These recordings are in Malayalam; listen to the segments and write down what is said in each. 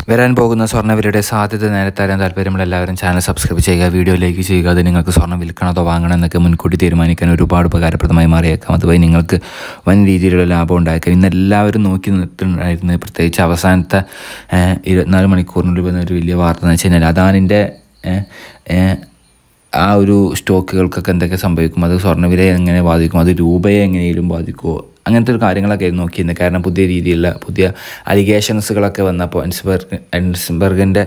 വരാൻ പോകുന്ന സ്വർണ്ണവിലയുടെ സാധ്യത നേരത്തെ അറിയാൻ താല്പര്യമുള്ള എല്ലാവരും ചാനൽ സബ്സ്ക്രൈബ് ചെയ്യുക, വീഡിയോ ലൈക്ക് ചെയ്യുക. അത് നിങ്ങൾക്ക് സ്വർണ്ണം വിൽക്കണതോ വാങ്ങണം എന്നൊക്കെ മുൻകൂട്ടി തീരുമാനിക്കാൻ ഒരുപാട് ഉപകാരപ്രദമായി മാറിയേക്കാം. അതുവഴി നിങ്ങൾക്ക് വൻ രീതിയിലുള്ള ലാഭം ഉണ്ടായേക്കാം. ഇന്ന് എല്ലാവരും നോക്കി നിർത്തുന്നുണ്ടായിരുന്നു, പ്രത്യേകിച്ച് അവസാനത്തെ 24 മണിക്കൂറിനുള്ളിൽ വന്ന ഒരു വലിയ വാർത്ത എന്ന് വെച്ച് കഴിഞ്ഞാൽ അദാനിൻ്റെ ആ ഒരു സ്റ്റോക്കുകൾക്കൊക്കെ എന്തൊക്കെ സംഭവിക്കും, അത് സ്വർണ്ണവിലയെ എങ്ങനെ ബാധിക്കും, അത് രൂപയെ എങ്ങനെയും ബാധിക്കുമോ, അങ്ങനത്തെ ഒരു കാര്യങ്ങളൊക്കെ നോക്കിയിരുന്നത്. കാരണം പുതിയ രീതിയിലുള്ള പുതിയ അലിഗേഷൻസുകളൊക്കെ വന്നപ്പോൾ എൻസ്ബർഗിൻ്റെ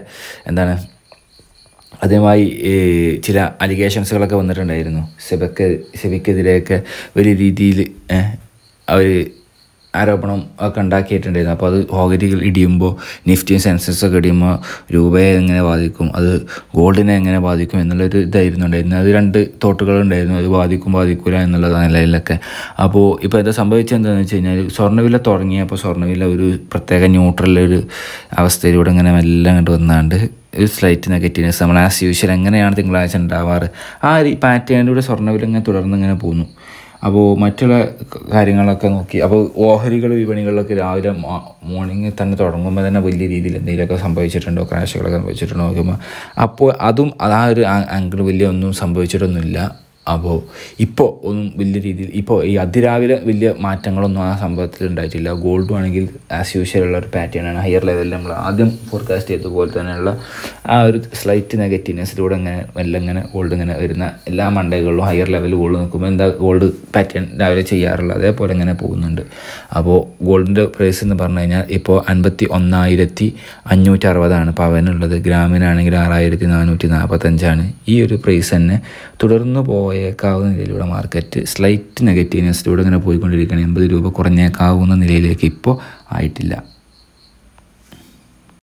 അതുമായി ചില അലിഗേഷൻസുകളൊക്കെ വന്നിട്ടുണ്ടായിരുന്നു. സെബിക്കെതിരെയൊക്കെ വലിയ രീതിയിൽ അവർ ആരോപണം ഒക്കെ ഉണ്ടാക്കിയിട്ടുണ്ടായിരുന്നു. അപ്പോൾ അത് ഓഹരികൾ ഇടിയുമ്പോൾ, നിഫ്റ്റിയും സെൻസെക്സൊക്കെ ഇടിയുമ്പോൾ രൂപയെ എങ്ങനെ ബാധിക്കും, അത് ഗോൾഡിനെ എങ്ങനെ ബാധിക്കും എന്നുള്ളൊരു ഇതായിരുന്നു ഉണ്ടായിരുന്നത്. അത് രണ്ട് തോട്ടുകളുണ്ടായിരുന്നു, അത് ബാധിക്കില്ല എന്നുള്ള നിലയിലൊക്കെ. അപ്പോൾ ഇപ്പോൾ എന്താ സംഭവിച്ചത് എന്താണെന്ന് വെച്ച് കഴിഞ്ഞാൽ, സ്വർണ്ണവില തുടങ്ങിയപ്പോൾ സ്വർണ്ണവില ഒരു പ്രത്യേക ന്യൂട്രലൊരു അവസ്ഥയിലൂടെ ഇങ്ങനെ മെല്ലെ അങ്ങോട്ട് വന്നാണ്ട് ഒരു സ്ലൈറ്റ് നെഗറ്റീവ്നെസ് നമ്മൾ ആസ് യൂഷ്വൽ എങ്ങനെയാണ് തിങ്കളാഴ്ച ഉണ്ടാവാറ് ആ ഒരു പാറ്റേണിലൂടെ സ്വർണ്ണവില ഇങ്ങനെ തുടർന്ന് ഇങ്ങനെ പോകുന്നു. അപ്പോൾ മറ്റുള്ള കാര്യങ്ങളൊക്കെ നോക്കി, അപ്പോൾ ഓഹരികൾ വിപണികളിലൊക്കെ രാവിലെ മോർണിംഗ് തന്നെ തുടങ്ങുമ്പോൾ തന്നെ വലിയ രീതിയിൽ എന്തെങ്കിലുമൊക്കെ സംഭവിച്ചിട്ടുണ്ടോ, ക്രാഷുകളൊക്കെ സംഭവിച്ചിട്ടുണ്ടോ നോക്കുമ്പോൾ അപ്പോൾ അതും ആ ഒരു ആംഗിൾ വലിയ ഒന്നും സംഭവിച്ചിട്ടൊന്നുമില്ല. അപ്പോൾ ഇപ്പോൾ ഒന്നും വലിയ രീതിയിൽ ഇപ്പോൾ ഈ അതിരാവിലെ വലിയ മാറ്റങ്ങളൊന്നും ആ സംഭവത്തിൽ ഉണ്ടായിട്ടില്ല. ഗോൾഡ് ആണെങ്കിൽ ആസ് യൂഷ്വൽ ഉള്ള ഒരു പാറ്റേണാണ്. ഹയർ ലെവലിൽ നമ്മൾ ആദ്യം ഫോർകാസ്റ്റ് ചെയ്തതുപോലെ തന്നെയുള്ള ആ ഒരു സ്ലൈറ്റ് നെഗറ്റീവ്നെസ്സിലൂടെ ഇങ്ങനെ ഗോൾഡ് ഇങ്ങനെ വരുന്ന എല്ലാ മണ്ടകളിലും ഹയർ ലെവലിൽ ഗോൾഡ് നിൽക്കുമ്പോൾ എന്താ ഗോൾഡ് പാറ്റേൺ രാവിലെ ചെയ്യാറുള്ളത് അതേപോലെ ഇങ്ങനെ പോകുന്നുണ്ട്. അപ്പോൾ ഗോൾഡിൻ്റെ പ്രൈസ് എന്ന് പറഞ്ഞു കഴിഞ്ഞാൽ ഇപ്പോൾ 51,560 പവനുള്ളത്. ഗ്രാമിനാണെങ്കിൽ 6,445. ഈ ഒരു പ്രൈസ് തന്നെ തുടർന്ന് പോയേക്കാവുന്ന നിലയിലൂടെ മാർക്കറ്റ് സ്ലൈറ്റ് നെഗറ്റീവ്നെസ്സിലൂടെ ഇങ്ങനെ പോയിക്കൊണ്ടിരിക്കുകയാണ്. 80 രൂപ കുറഞ്ഞേക്കാവുന്ന നിലയിലേക്ക് ഇപ്പോൾ ആയിട്ടില്ല.